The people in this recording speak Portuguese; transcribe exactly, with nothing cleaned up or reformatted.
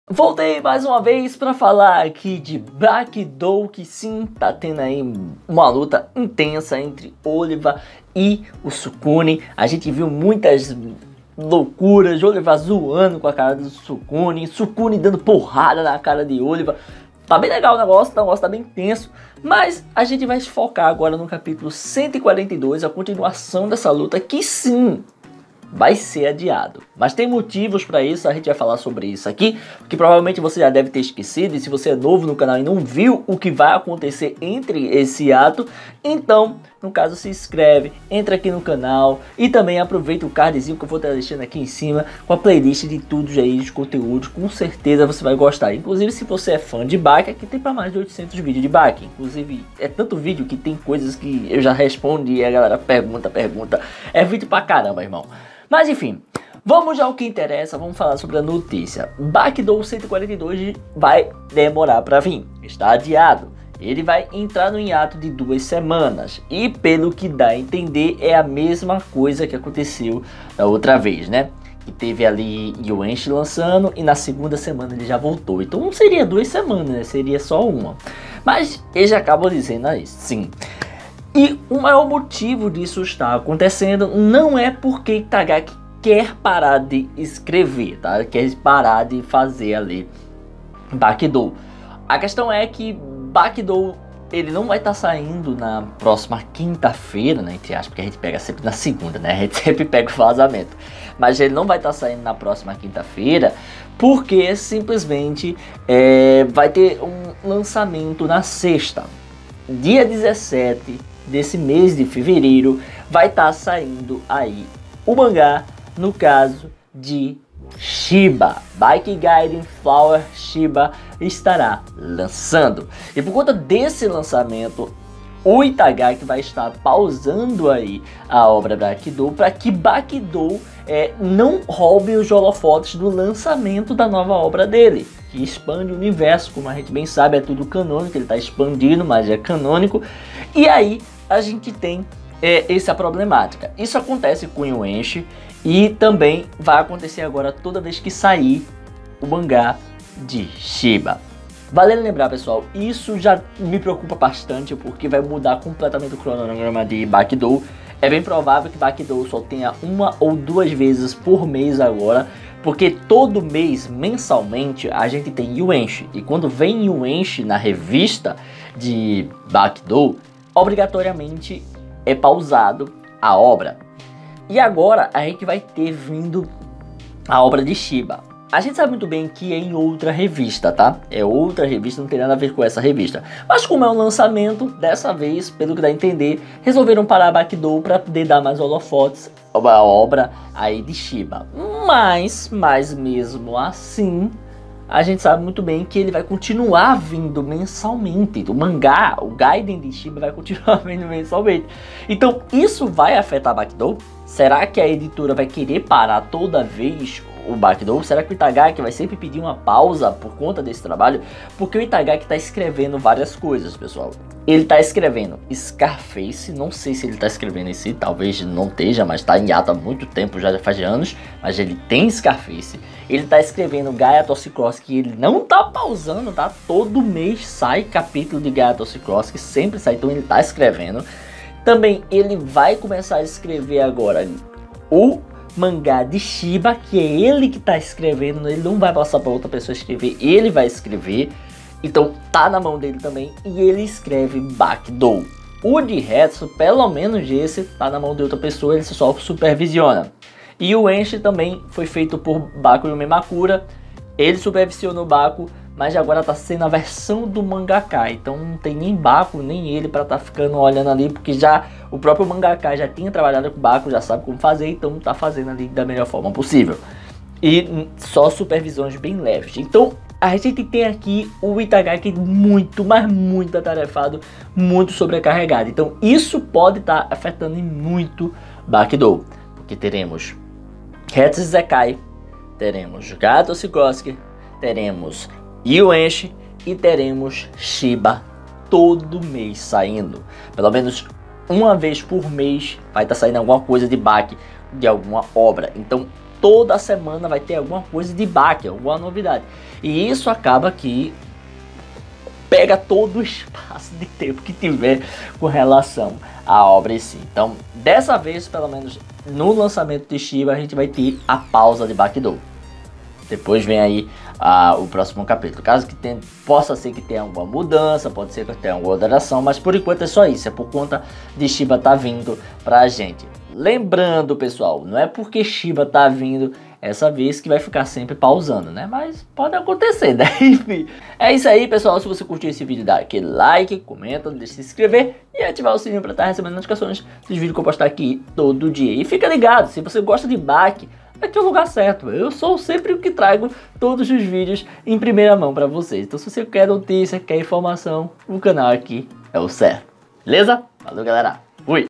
Voltei mais uma vez para falar aqui de Bakidou, que sim, tá tendo aí uma luta intensa entre Oliva e o Sukune. A gente viu muitas loucuras, Oliva zoando com a cara do Sukune, Sukune dando porrada na cara de Oliva. Tá bem legal o negócio, o negócio tá bem tenso, mas a gente vai se focar agora no capítulo cento e quarenta e dois, a continuação dessa luta, que sim, vai ser adiado. Mas tem motivos para isso, a gente vai falar sobre isso aqui, que provavelmente você já deve ter esquecido, e se você é novo no canal e não viu o que vai acontecer entre esse ato, então, no caso, se inscreve, entra aqui no canal e também aproveita o cardzinho que eu vou estar deixando aqui em cima com a playlist de tudo aí, de conteúdo, com certeza você vai gostar. Inclusive, se você é fã de Baki, aqui tem para mais de oitocentos vídeos de Baki. Inclusive, é tanto vídeo que tem coisas que eu já respondo e a galera pergunta, pergunta. É vídeo pra caramba, irmão. Mas enfim, vamos já ao que interessa, vamos falar sobre a notícia. Bakidou cento e quarenta e dois vai demorar para vir, está adiado. Ele vai entrar no hiato de duas semanas. E pelo que dá a entender, é a mesma coisa que aconteceu da outra vez, né? Que teve ali Yuenchi lançando e na segunda semana ele já voltou. Então não seria duas semanas, né? Seria só uma. Mas eles acabam dizendo aí, sim. E o maior motivo disso estar acontecendo não é porque Itagaki quer parar de escrever, tá? Quer parar de fazer ali Bakidou. A questão é que Bakidou, ele não vai estar saindo na próxima quinta-feira, né? Entre aspas, porque a gente pega sempre na segunda, né? A gente sempre pega o vazamento. Mas ele não vai estar saindo na próxima quinta-feira porque simplesmente é, vai ter um lançamento na sexta. Dia dezessete desse mês de fevereiro vai estar saindo aí o mangá, no caso de Shiba. Bike Guiding Flower Shiba estará lançando. E por conta desse lançamento, o Itagaki vai estar pausando aí a obra Bakidou para que Bakidou é, não roube os holofotes do lançamento da nova obra dele, que expande o universo, como a gente bem sabe, é tudo canônico, ele está expandindo, mas é canônico. E aí a gente tem é, essa problemática. Isso acontece com Yuenchi e também vai acontecer agora toda vez que sair o mangá de Shiba. Vale lembrar, pessoal, isso já me preocupa bastante porque vai mudar completamente o cronograma de Bakidou. É bem provável que Bakidou só tenha uma ou duas vezes por mês agora, porque todo mês, mensalmente, a gente tem Yuenchi. E quando vem Yuenchi na revista de Bakidou, obrigatoriamente é pausado a obra. E agora a gente vai ter vindo a obra de Shiba. A gente sabe muito bem que é em outra revista, tá? É outra revista, não tem nada a ver com essa revista. Mas como é um lançamento, dessa vez, pelo que dá a entender, resolveram parar Bakidou para poder dar mais holofotes à obra aí de Shiba. Mas, mas mesmo assim, a gente sabe muito bem que ele vai continuar vindo mensalmente. O mangá, o Gaiden de Shiba vai continuar vindo mensalmente. Então isso vai afetar Bakidou? Será que a editora vai querer parar toda vez o Bakidou? Será que o Itagaki vai sempre pedir uma pausa por conta desse trabalho? Porque o Itagaki está escrevendo várias coisas, pessoal. Ele está escrevendo Scarface, não sei se ele está escrevendo esse, talvez não esteja, mas está em hiato há muito tempo, já faz anos, mas ele tem Scarface. Ele está escrevendo Gaia Toxicross, que ele não está pausando, tá? Todo mês sai capítulo de Gaia Toxicross, que sempre sai, então ele está escrevendo. Também ele vai começar a escrever agora o mangá de Shiba, que é ele que está escrevendo, ele não vai passar para outra pessoa escrever, ele vai escrever. Então tá na mão dele também, e ele escreve Bakidou. O de resto, pelo menos esse, tá na mão de outra pessoa, ele só supervisiona. E o Yuenchi também foi feito por Baku Yumemakura, ele supervisionou Baku, mas agora tá sendo a versão do mangaka, então não tem nem Baku, nem ele para tá ficando olhando ali, porque já o próprio mangaka já tinha trabalhado com Baku, já sabe como fazer, então tá fazendo ali da melhor forma possível. E só supervisões bem leves. Então a gente tem aqui o Itagaki muito, mas muito atarefado, muito sobrecarregado. Então isso pode estar tá afetando muito Bakidou, porque teremos Hetsu Zekai, teremos Gaia Toxicross, teremos Yuenchi e teremos Shiba todo mês saindo. Pelo menos uma vez por mês vai estar tá saindo alguma coisa de Baki, de alguma obra. Então toda semana vai ter alguma coisa de baque, alguma novidade. E isso acaba que pega todo o espaço de tempo que tiver com relação à obra em si. Então, dessa vez, pelo menos no lançamento de Shiva, a gente vai ter a pausa de Bakidou. Depois vem aí ah, o próximo capítulo. Caso que tenha, possa ser que tenha alguma mudança, pode ser que tenha alguma alteração, mas por enquanto é só isso. É por conta de Shiva tá vindo pra gente. Lembrando, pessoal, não é porque Shiva tá vindo essa vez que vai ficar sempre pausando, né? Mas pode acontecer, né? Enfim, é isso aí, pessoal. Se você curtiu esse vídeo, dá aquele like, comenta, deixa de se inscrever e ativar o sininho para estar recebendo notificações dos vídeos que eu postar aqui todo dia. E fica ligado, se você gosta de Baki, vai ter o lugar certo. Eu sou sempre o que trago todos os vídeos em primeira mão para vocês. Então se você quer notícia, quer informação, o canal aqui é o certo. Beleza? Valeu, galera!